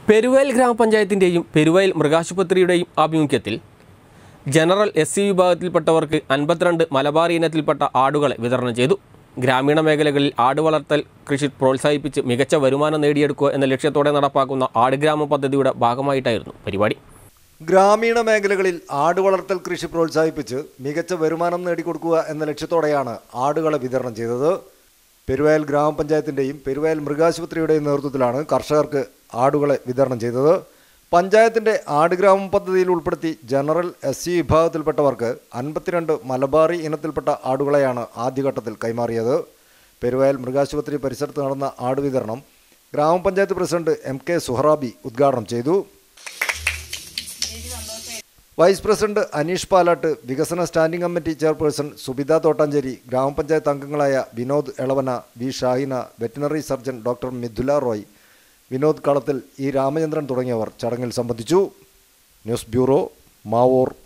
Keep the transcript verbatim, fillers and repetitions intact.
പെരുവയൽ ഗ്രാമപഞ്ചായത്തിൻ്റെയും പെരുവയൽ മൃഗാശുപത്രിയുടെയും ആഭിമുഖ്യത്തിൽ general S C വിഭാഗത്തിൽപ്പെട്ടവർക്ക് അൻപത്തിരണ്ട് മലബാർ ഇനത്തിൽപ്പെട്ട ആടുകളെ വിതരണം ചെയ്തു. ഗ്രാമീണ മേഖലകളിൽ ആട് വളർത്തൽ കൃഷി പ്രോത്സാഹിപ്പിച്ച് മികച്ച വരുമാനം നേടിയെടുക്കുക എന്ന ലക്ഷ്യത്തോടെ നടപ്പാക്കുന്ന ആടുഗ്രാമ പദ്ധതിയുടെ ഭാഗമായിട്ടായിരുന്നു പരിപാടി. ഗ്രാമീണ മേഖലകളിൽ ആട് വളർത്തൽ കൃഷി പ്രോത്സാഹിപ്പിച്ച് മികച്ച വരുമാനം നേടിക്കൊടുക്കുക എന്ന ലക്ഷ്യത്തോടെയാണ് ആടുകളെ വിതരണം ചെയ്തത്. പെരുവയൽ ഗ്രാമപഞ്ചായത്തിൻ്റെയും പെരുവയൽ മൃഗാശുപത്രിയുടെയും നേതൃത്വത്തിലാണ് കർഷകർക്ക് ആടുകളെ വിതരണം ചെയ്തത്. പഞ്ചായത്തിൻ്റെ ആടുഗ്രാമം പദ്ധതിയിൽ ഉൾപ്പെടുത്തി ജനറൽ എസ് സി വിഭാഗത്തിൽപ്പെട്ടവർക്ക് അൻപത്തിരണ്ട് മലബാറി ഇനത്തിൽപ്പെട്ട ആടുകളെയാണ് ആദ്യഘട്ടത്തിൽ കൈമാറിയത്. പെരുവയൽ മൃഗാശുപത്രി പരിസരത്ത് നടന്ന ആട് വിതരണം ഗ്രാമപഞ്ചായത്ത് പ്രസിഡന്റ് എം കെ സുഹറാബി ഉദ്ഘാടനം ചെയ്തു. വൈസ് പ്രസിഡന്റ് അനീഷ് പാലാട്ട്, വികസന standing committee chairperson Subitha Thottancheri, ഗ്രാമപഞ്ചായത്ത് അംഗങ്ങളായ Vinod Elavana, V Shahina, veterinary surgeon doctor Mithula Roy, Vinod Kalathil, E Ramachandran തുടങ്ങിയവർ ചടങ്ങിൽ സംബന്ധിച്ചു. News bureau, Mavoor.